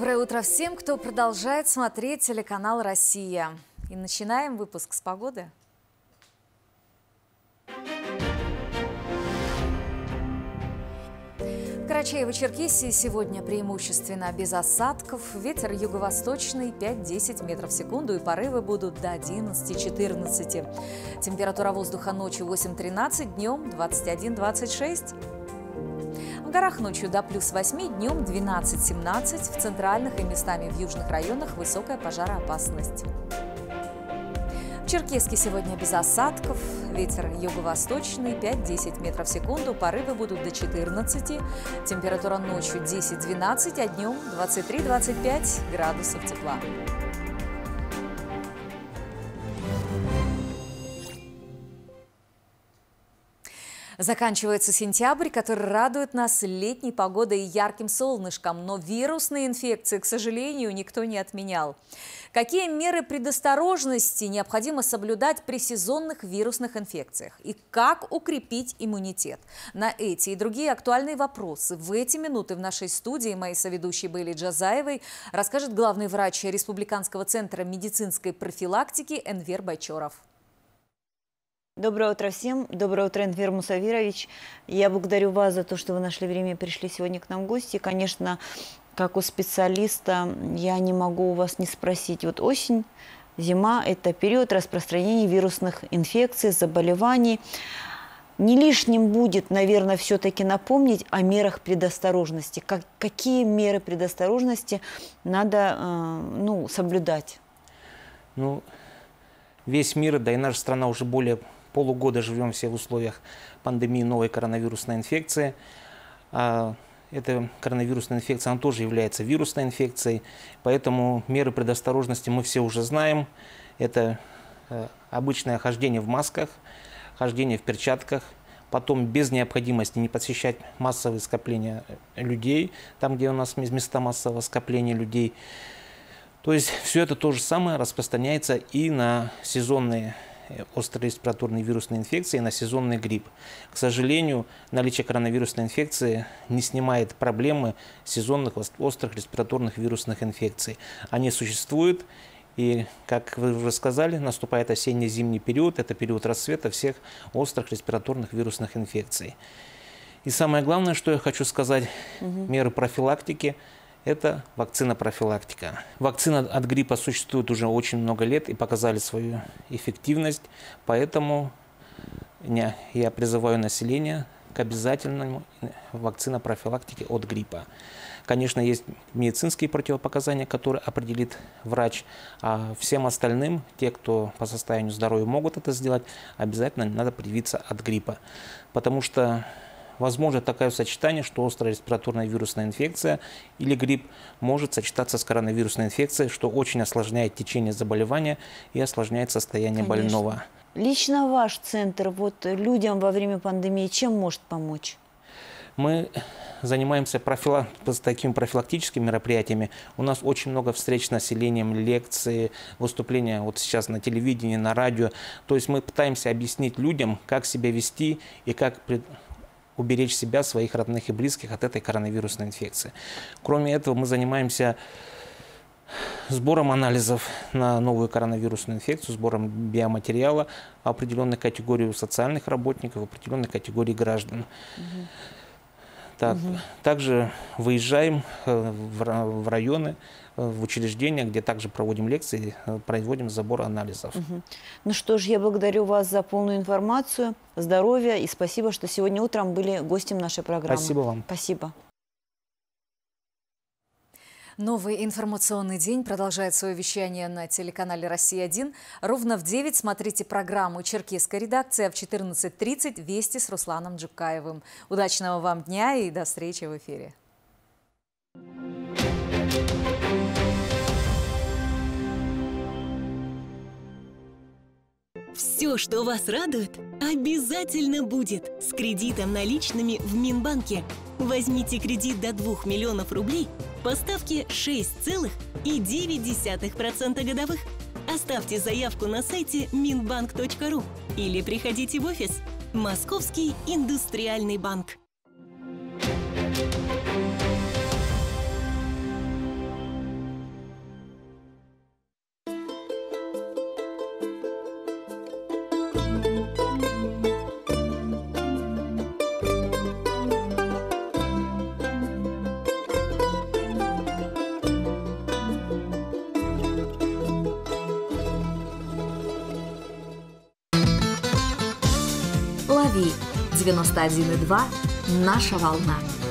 Доброе утро всем, кто продолжает смотреть телеканал «Россия». И начинаем выпуск с погоды. В Карачаево-Черкесии сегодня преимущественно без осадков. Ветер юго-восточный 5-10 метров в секунду и порывы будут до 11-14. Температура воздуха ночью 8-13, днем 21-26. В горах ночью до +8, днем 12-17. В центральных и местами в южных районах высокая пожароопасность. В Черкесске сегодня без осадков. Ветер юго-восточный 5-10 метров в секунду. Порывы будут до 14. Температура ночью 10-12, а днем 23-25 градусов тепла. Заканчивается сентябрь, который радует нас летней погодой и ярким солнышком, но вирусные инфекции, к сожалению, никто не отменял. Какие меры предосторожности необходимо соблюдать при сезонных вирусных инфекциях? И как укрепить иммунитет? На эти и другие актуальные вопросы в эти минуты в нашей студии моей соведущей Бейли Джазаевой расскажет главный врач Республиканского центра медицинской профилактики Энвер Байчоров. Доброе утро всем. Доброе утро, Энвер Мусавирович. Я благодарю вас за то, что вы нашли время и пришли сегодня к нам в гости. Конечно, как у специалиста, я не могу у вас не спросить. Вот осень, зима – это период распространения вирусных инфекций, заболеваний. Не лишним будет, наверное, все-таки напомнить о мерах предосторожности. Какие меры предосторожности надо соблюдать? Весь мир, да и наша страна уже более полугода живем все в условиях пандемии новой коронавирусной инфекции. Эта коронавирусная инфекция, она тоже является вирусной инфекцией, поэтому меры предосторожности мы все уже знаем. Это обычное хождение в масках, хождение в перчатках, потом без необходимости не посещать массовые скопления людей, там, где у нас места массового скопления людей. То есть все это то же самое распространяется и на сезонные острые респираторные вирусные инфекции, и на сезонный грипп. К сожалению, наличие коронавирусной инфекции не снимает проблемы сезонных острых респираторных вирусных инфекций. Они существуют, и, как вы уже сказали, наступает осенне-зимний период, это период расцвета всех острых респираторных вирусных инфекций. И самое главное, что я хочу сказать, меры профилактики – это вакцина-профилактика. Вакцина от гриппа существует уже очень много лет и показали свою эффективность, поэтому я призываю население к обязательному вакцина-профилактике от гриппа. Конечно, есть медицинские противопоказания, которые определит врач, а всем остальным, те, кто по состоянию здоровья могут это сделать, обязательно надо привиться от гриппа, потому что возможно такое сочетание, что острая респираторная вирусная инфекция или грипп может сочетаться с коронавирусной инфекцией, что очень осложняет течение заболевания и осложняет состояние больного. Лично ваш центр людям во время пандемии чем может помочь? Мы занимаемся такими профилактическими мероприятиями. У нас очень много встреч с населением, лекции, выступления вот сейчас на телевидении, на радио. То есть мы пытаемся объяснить людям, как себя вести и как уберечь себя, своих родных и близких от этой коронавирусной инфекции. Кроме этого, мы занимаемся сбором анализов на новую коронавирусную инфекцию, сбором биоматериала в определенной категории социальных работников, в определенной категории граждан. Также выезжаем в районы, в учреждения, где также проводим лекции, проводим забор анализов. Ну что ж, я благодарю вас за полную информацию, здоровья и спасибо, что сегодня утром были гостем нашей программы. Спасибо вам. Спасибо. Новый информационный день продолжает свое вещание на телеканале «Россия-1». Ровно в 9 смотрите программу «Черкесская редакция», а в 14:30 «Вести» с Русланом Джукаевым. Удачного вам дня и до встречи в эфире. Все, что вас радует, обязательно будет с кредитом наличными в Минбанке. Возьмите кредит до 2 миллионов рублей по ставке 6,9% годовых. Оставьте заявку на сайте minbank.ru или приходите в офис. Московский индустриальный банк. Лови 91,2 «Наша волна».